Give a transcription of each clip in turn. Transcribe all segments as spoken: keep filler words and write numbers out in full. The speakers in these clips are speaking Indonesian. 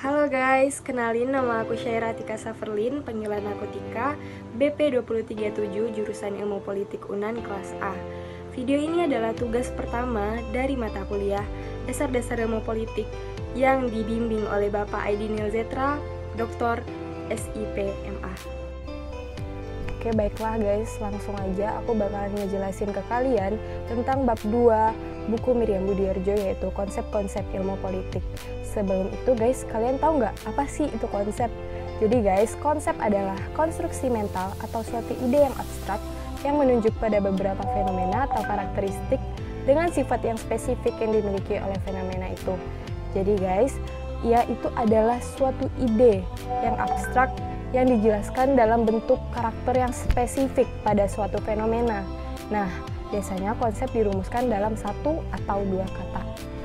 Halo guys, kenalin nama aku Syaira Tika Saferlin, panggilan aku Tika, B P dua nol tiga tujuh, jurusan Ilmu Politik UNAN kelas A. Video ini adalah tugas pertama dari mata kuliah Dasar-Dasar Ilmu Politik yang dibimbing oleh Bapak Aidi Nilzetra, Doktor S I P M A. Oke, baiklah guys, langsung aja aku bakalan ngejelasin ke kalian tentang bab dua buku Miriam Budiarjo, yaitu konsep-konsep ilmu politik. Sebelum itu guys, kalian tahu nggak apa sih itu konsep? Jadi guys, konsep adalah konstruksi mental atau suatu ide yang abstrak yang menunjuk pada beberapa fenomena atau karakteristik dengan sifat yang spesifik yang dimiliki oleh fenomena itu. Jadi guys, ya itu adalah suatu ide yang abstrak yang dijelaskan dalam bentuk karakter yang spesifik pada suatu fenomena. Nah, biasanya konsep dirumuskan dalam satu atau dua kata.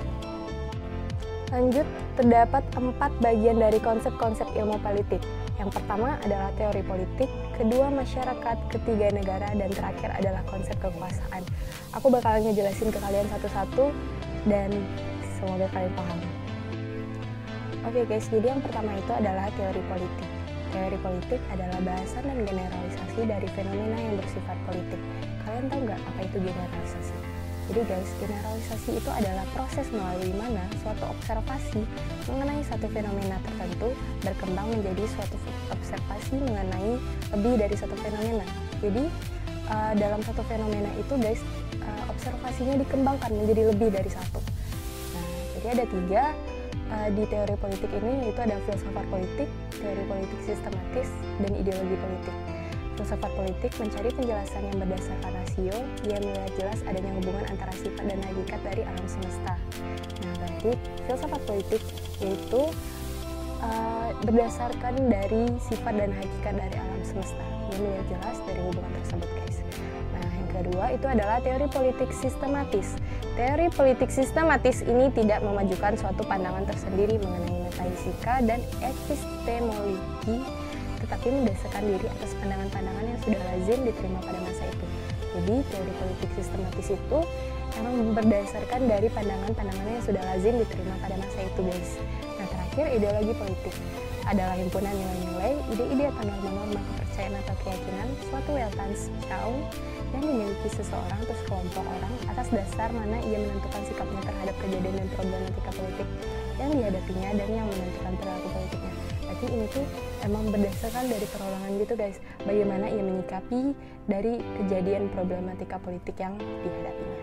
Lanjut, terdapat empat bagian dari konsep-konsep ilmu politik. Yang pertama adalah teori politik, kedua masyarakat, ketiga negara, dan terakhir adalah konsep kekuasaan. Aku bakalan ngejelasin ke kalian satu-satu dan semoga kalian paham. Oke guys, jadi yang pertama itu adalah teori politik. Teori politik adalah bahasan dan generalisasi dari fenomena yang bersifat politik. Kalian tahu nggak apa itu generalisasi? Jadi guys, generalisasi itu adalah proses melalui mana suatu observasi mengenai satu fenomena tertentu berkembang menjadi suatu observasi mengenai lebih dari satu fenomena. Jadi uh, dalam satu fenomena itu guys, uh, observasinya dikembangkan menjadi lebih dari satu. Nah, jadi ada tiga uh, di teori politik ini, yaitu ada filsafat politik, teori politik sistematis, dan ideologi politik. Filsafat politik mencari penjelasan yang berdasarkan rasio, dia melihat jelas adanya hubungan antara sifat dan hakikat dari alam semesta. Nah, berarti filsafat politik yaitu uh, berdasarkan dari sifat dan hakikat dari alam semesta. Dia melihat jelas dari hubungan tersebut, guys. Nah, yang kedua itu adalah teori politik sistematis. Teori politik sistematis ini tidak memajukan suatu pandangan tersendiri mengenai metafisika dan epistemologi, tetapi mendasarkan diri atas pandangan-pandangan yang sudah lazim diterima pada masa itu. Jadi teori politik sistematis itu emang berdasarkan dari pandangan-pandangan yang sudah lazim diterima pada masa itu, guys. Nah, terakhir ideologi politik adalah himpunan nilai-nilai, ide-ide atau norma-norma kepercayaan atau keyakinan suatu Weltanschauung yang dimiliki seseorang atau sekelompok orang atas dasar mana ia menentukan sikapnya terhadap kejadian dan problematika politik yang dihadapinya dan yang menentukan perilaku politiknya. Berarti ini tuh emang berdasarkan dari perorangan gitu guys, bagaimana ia menyikapi dari kejadian problematika politik yang dihadapinya.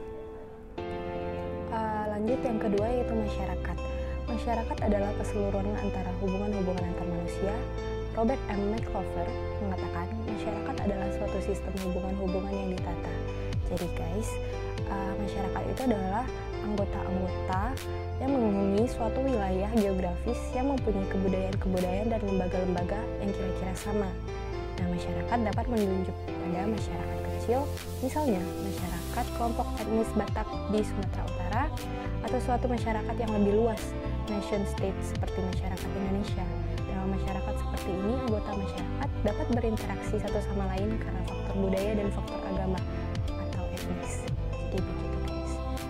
Uh, lanjut yang kedua yaitu masyarakat. Masyarakat adalah keseluruhan antara hubungan-hubungan antar manusia. Robert M. McClover mengatakan masyarakat adalah suatu sistem hubungan-hubungan yang ditata. Jadi guys, uh, masyarakat itu adalah anggota-anggota yang menghuni suatu wilayah geografis yang mempunyai kebudayaan-kebudayaan dan lembaga-lembaga yang kira-kira sama. Nah, masyarakat dapat menunjuk pada masyarakat kecil, misalnya masyarakat kelompok etnis Batak di Sumatera Utara, atau suatu masyarakat yang lebih luas, nation state seperti masyarakat Indonesia. Dalam masyarakat seperti ini, anggota masyarakat dapat berinteraksi satu sama lain karena faktor budaya dan faktor agama atau etnis. Jadi begitu guys.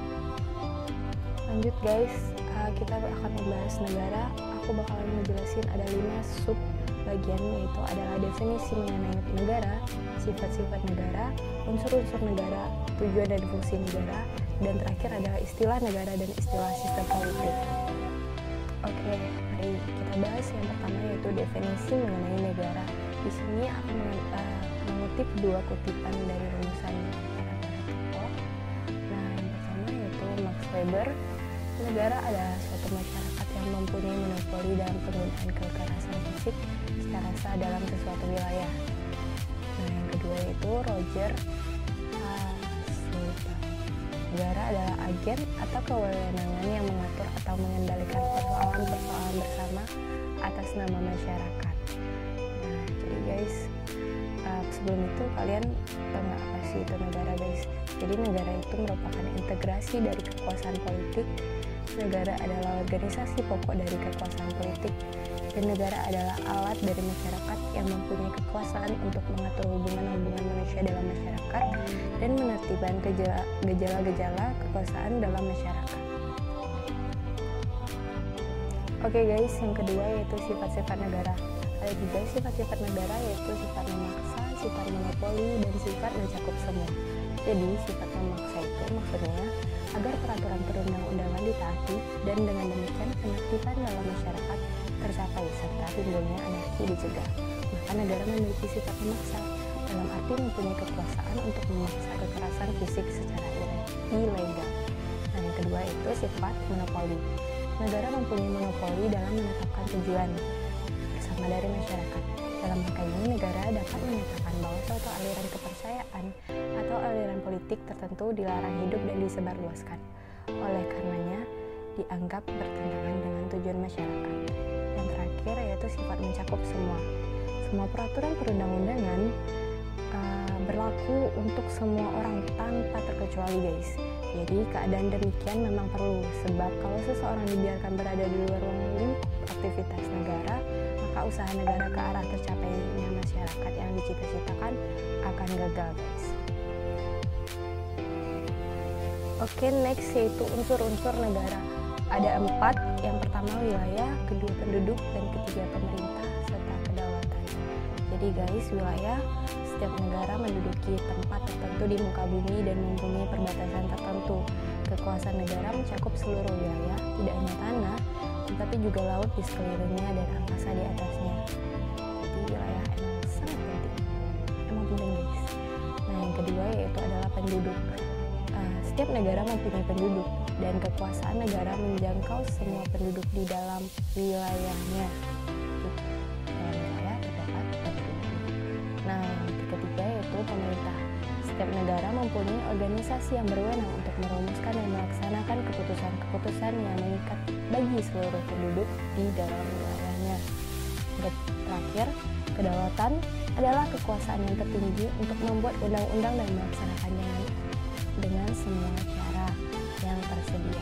Lanjut guys, uh, kita akan membahas negara. Aku bakalan ngejelasin ada lima sub bagian, yaitu adalah definisi mengenai negara, sifat-sifat negara, unsur-unsur negara, tujuan dan fungsi negara, dan terakhir adalah istilah negara dan istilah sistem politik. Oke, mari kita bahas yang pertama yaitu definisi mengenai negara. Di sini aku uh, mengutip dua kutipan dari rumusan Erato. Nah, yang pertama yaitu Max Weber. Negara adalah suatu masyarakat yang mempunyai monopoli dalam penggunaan kekerasan fisik secara sah dalam sesuatu wilayah. Nah, yang kedua yaitu Roger Hasselbalch. Negara adalah agen atau kewenangan yang mengatur atau mengendalikan persoalan-persoalan bersama atas nama masyarakat. Nah, jadi guys, uh, sebelum itu kalian tahu nggak apa sih itu negara guys? Jadi negara itu merupakan integrasi dari kekuasaan politik. Negara adalah organisasi pokok dari kekuasaan politik, dan negara adalah alat dari masyarakat yang mempunyai kekuasaan untuk mengatur hubungan-hubungan manusia dalam masyarakat dan menertibkan gejala-gejala kekuasaan dalam masyarakat. Oke guys, yang kedua yaitu sifat-sifat negara. Ada tiga sifat-sifat negara, yaitu sifat memaksa, sifat monopoli, dan sifat mencakup semua. Jadi sifat memaksa itu maksudnya agar peraturan perundang-undangan ditaati dan dengan demikian penertiban dalam masyarakat tercapai serta timbulnya anarki dicegah. Maka negara memiliki sifat memaksa dalam arti mempunyai kekuasaan untuk memaksa kekerasan fisik secara ilegal. Nah, yang kedua itu sifat monopoli. Negara mempunyai monopoli dalam menetapkan tujuan bersama dari masyarakat. Dalam hal ini, negara dapat menyatakan bahwa suatu aliran kepercayaan atau aliran politik tertentu dilarang hidup dan disebarluaskan. Oleh karenanya, dianggap bertentangan dengan tujuan masyarakat. Yang terakhir yaitu sifat mencakup semua. Semua peraturan perundang-undangan uh, berlaku untuk semua orang tanpa terkecuali, guys. Jadi keadaan demikian memang perlu, sebab kalau seseorang dibiarkan berada di luar ruang lingkup aktivitas negara, maka usaha negara ke arah tercapainya masyarakat yang dicita-citakan akan gagal, guys. Oke, next yaitu unsur-unsur negara. Ada empat, yang pertama wilayah, kedua penduduk, dan ketiga pemerintah serta kedaulatan. Jadi guys, wilayah, setiap negara menduduki tempat tertentu di muka bumi dan mempunyai perbatasan tertentu. Kekuasaan negara mencakup seluruh wilayah, tidak hanya tanah, tetapi juga laut di sekelilingnya dan angkasa di atasnya. Jadi wilayah emang sangat penting, emang penting guys. Nah, yang kedua yaitu adalah penduduk. Uh, setiap negara mempunyai penduduk dan kekuasaan negara menjangkau semua penduduk di dalam wilayahnya. Nah, yang ketiga yaitu pemerintah. Setiap negara mempunyai organisasi yang berwenang untuk merumuskan dan melaksanakan keputusan-keputusan yang mengikat bagi seluruh penduduk di dalam wilayahnya. Dan terakhir, kedaulatan adalah kekuasaan yang tertinggi untuk membuat undang-undang dan melaksanakannya dengan semua cara yang tersedia.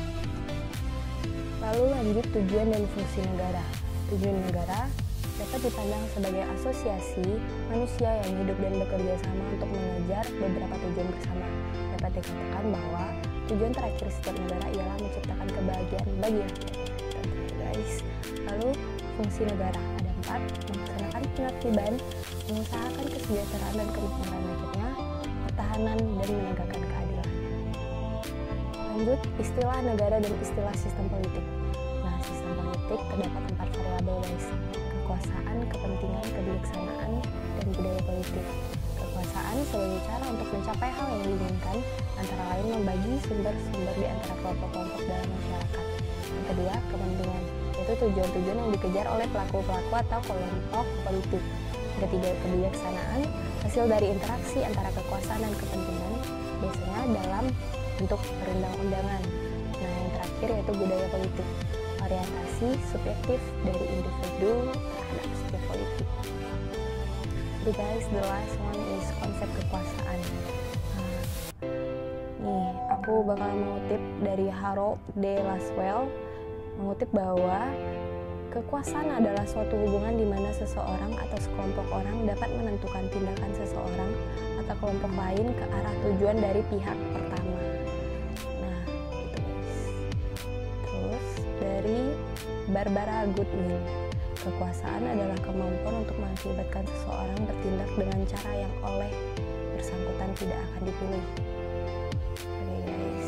Lalu lanjut tujuan dan fungsi negara. Tujuan negara dapat dipandang sebagai asosiasi manusia yang hidup dan bekerja sama untuk mengejar beberapa tujuan bersama. Dapat dikatakan bahwa tujuan terakhir setiap negara ialah menciptakan kebahagiaan bagi rakyat. Guys, lalu fungsi negara ada empat: melaksanakan penertiban, mengusahakan kesejahteraan dan kemakmuran rakyatnya, pertahanan, dan menegakkan keadilan. Lanjut, istilah negara dan istilah sistem politik. Nah, sistem politik terdapat empat variabel, guys: kekuasaan, kepentingan, kebijaksanaan, dan budaya politik. Kekuasaan sebagai cara untuk mencapai hal yang diinginkan, antara lain membagi sumber-sumber di antara kelompok-kelompok dalam masyarakat. Yang kedua, kepentingan, yaitu tujuan-tujuan yang dikejar oleh pelaku-pelaku atau kelompok politik. Yang ketiga, kebijaksanaan, hasil dari interaksi antara kekuasaan dan kepentingan, biasanya dalam bentuk perundang-undangan. Nah, yang terakhir yaitu budaya politik, orientasi subjektif dari individu terhadap setiap politik. Jadi guys, the last one is konsep kekuasaan. Nah, nih, aku bakal mengutip dari Harold D. Laswell, mengutip bahwa kekuasaan adalah suatu hubungan di mana seseorang atau sekelompok orang dapat menentukan tindakan seseorang atau kelompok lain ke arah tujuan dari pihak pertama. Nah, itu guys. Terus dari Barbara Goodwin, kekuasaan adalah kemampuan untuk mengakibatkan seseorang bertindak dengan cara yang oleh bersangkutan tidak akan dipilih. Oke guys.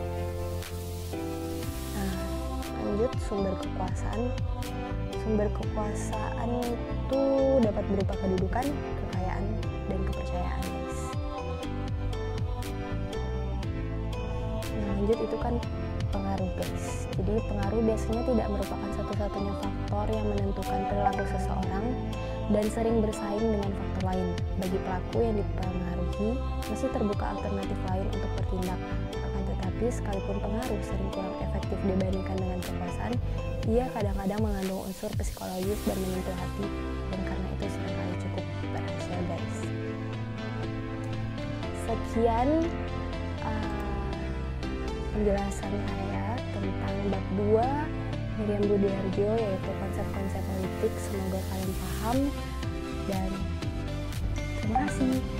Nah, lanjut sumber kekuasaan. Sumber kekuasaan itu dapat berupa kedudukan, kekayaan, dan kepercayaan, guys. Nah, lanjut itu kan pengaruh, guys. Jadi pengaruh biasanya tidak merupakan satu-satunya faktor yang menentukan perilaku seseorang dan sering bersaing dengan faktor lain. Bagi pelaku yang dipengaruhi, masih terbuka alternatif lain untuk bertindak. Akan tetapi, sekalipun pengaruh sering kurang efektif dibandingkan dengan kekuasaan, ia kadang-kadang mengandung unsur psikologis dan menyentuh hati, dan karena itu seringkali cukup berhasil, guys. Sekian uh, penjelasan saya tentang bab dua Miriam Budiarjo, yaitu konsep-konsep politik. Semoga kalian paham dan terima kasih.